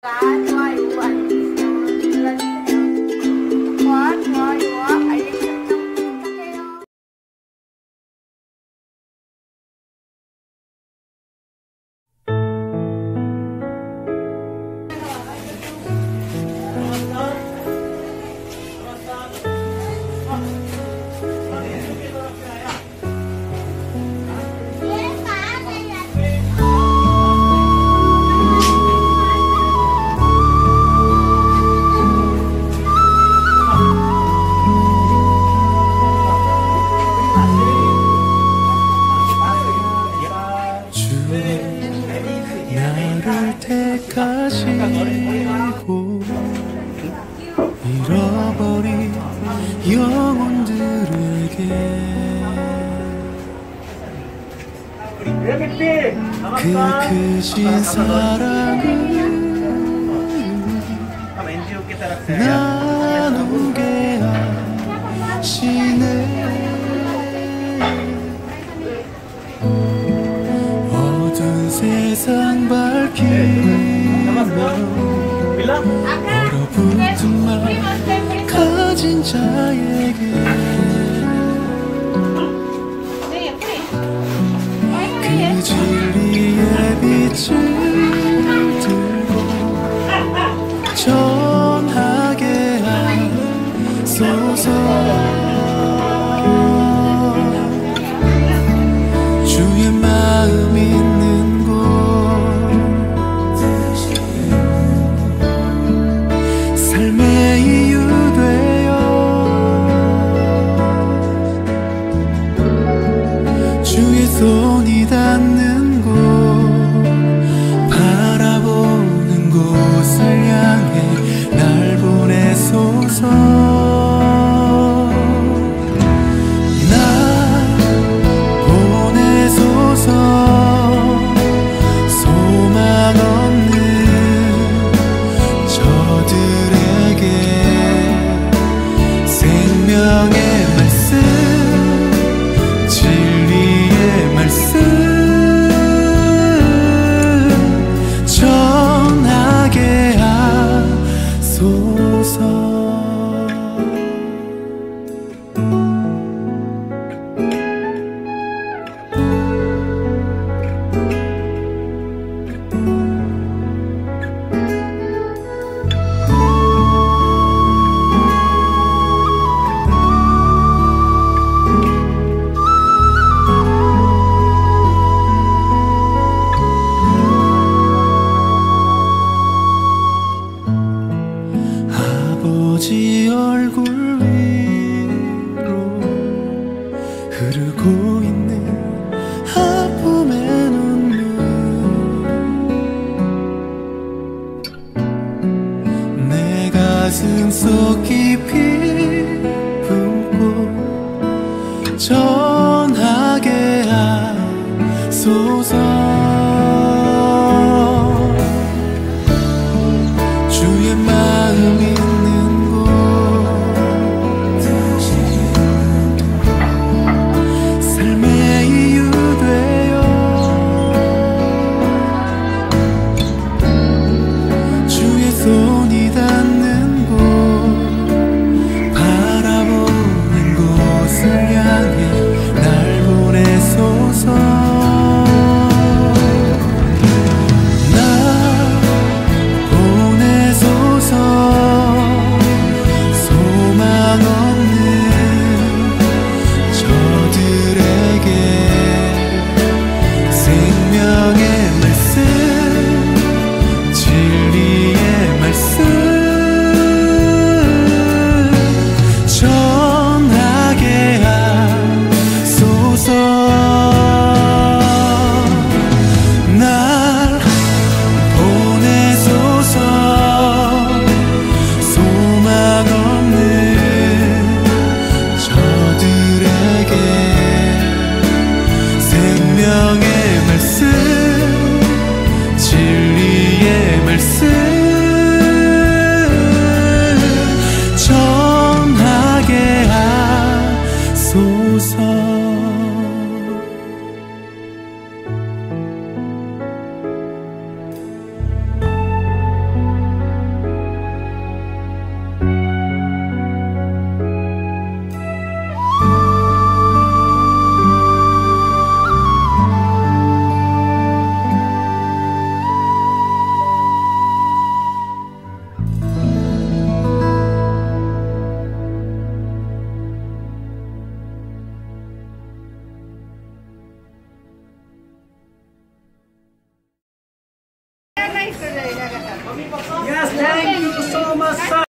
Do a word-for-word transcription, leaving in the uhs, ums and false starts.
좋아요, 알림 설정 눌러주세요. 좋아, 좋아요와 알림 설정 부탁해요. 나를 택하시고 잃어버린 영혼들에게 그 크신 사랑을 나누게 하시네. 어두운 세상 밝히며 얼어붙은 맘 가진 자에게 그 진리의 빛을 들고 전하게 하소서. 주의 마음 있는 곳 삶의 이유 되어 주의 손이 닿는 곳 바라보는 곳을 향해 날 보내소서. 소망 없는 저들에게 생명의 말씀, 진리의 말씀 전하게 하소서. 아버지 얼굴 위로 흐르고 있는 아픔의 눈물, 내 가슴 속 깊이 품고 전하게 하소서. 주의 마음이 손이 닿는 곳 바라보는 곳을 향해 날 보내소서. 날 보내소서. Yes, thank you so much, sir.